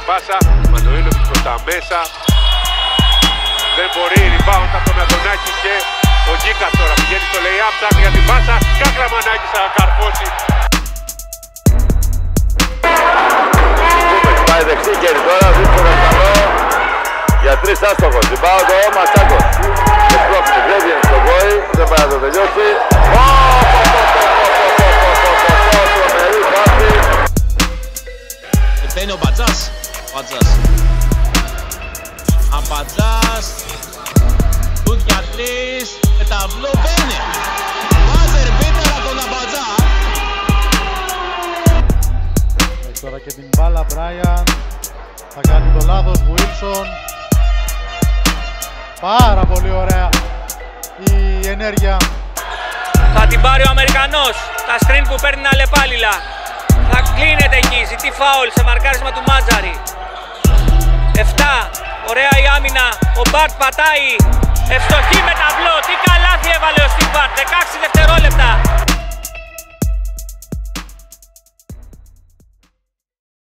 πάσα. Μανουήλοβιτς προς τα μέσα. Δεν μπορεί, rebound από τον Αντωνάκη και ο Γκίκας τώρα πηγαίνει στο lay-up, ψάχνει για την πάσα. Κακλαμανάκης θα καρφώσει. Πάει δεξί κέρι τώρα, δύσκολο καλό. Για 3 άστοχος. Rebound ο Μαστάκος. Και πρόκειται, βγαίνει στο βόη, δεν πάει να το τελειώσει. Μπαίνει ο Μπατζάς. Αμπατζάς. Τούτ για 3. Με ταυλό μπαίνει. Βάζερ μπίτερ από τον Αμπατζά. Έχει τώρα και την μπάλα Μπράιαν. Θα κάνει το λάθος Βουίλσον. Πάρα πολύ ωραία η ενέργεια. Θα την πάρει ο Αμερικανός. Τα screen που παίρνει αλλεπάλληλα. Θα κλείνεται εκεί, ζητεί φάουλ σε μαρκάρισμα του Μάτζαρη. 7, ωραία η άμυνα, ο Μπαρτ πατάει. Ευστοχή με ταυλό, τι καλάθι έβαλε ο Στιβ Μπαρτ, 16 δευτερόλεπτα.